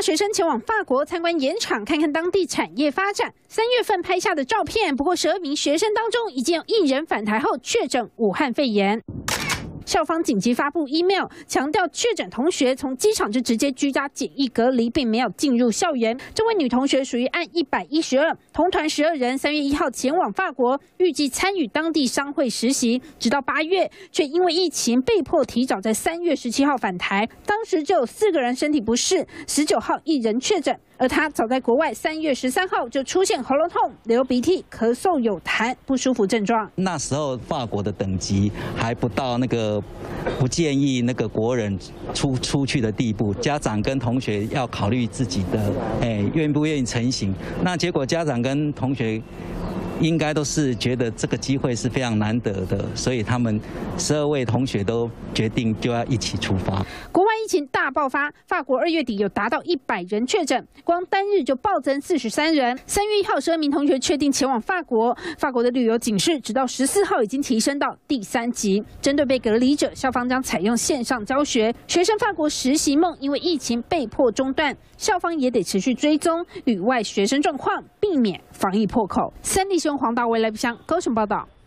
学生前往法国参观盐场，看看当地产业发展。3月份拍下的照片，不过12名学生当中，已经有1人返台后确诊武汉肺炎。 校方紧急发布 email， 强调确诊同学从机场就直接居家检疫隔离，并没有进入校园。这位女同学属于案112，同团12人3月1号前往法国，预计参与当地商会实习，直到8月，却因为疫情被迫提早在3月17号返台。当时就有4个人身体不适，19号1人确诊。 而他早在国外3月13号就出现喉咙痛、流鼻涕、咳嗽、有痰不舒服症状。 那时候法国的等级还不到那个不建议那个国人出去的地步，家长跟同学要考虑自己的愿不愿意成行。那结果家长跟同学。 应该都是觉得这个机会是非常难得的，所以他们12位同学都决定就要一起出发。 国外疫情大爆发，法国2月底有达到100人确诊，光单日就暴增43人。3月1号12名同学确定前往法国，法国的旅游警示直到14号已经提升到第3级。针对被隔离者，校方将采用线上教学。学生法国实习梦因为疫情被迫中断，校方也得持续追踪旅外学生状况，避免防疫破口。3立新闻黄大为来宾高雄报道。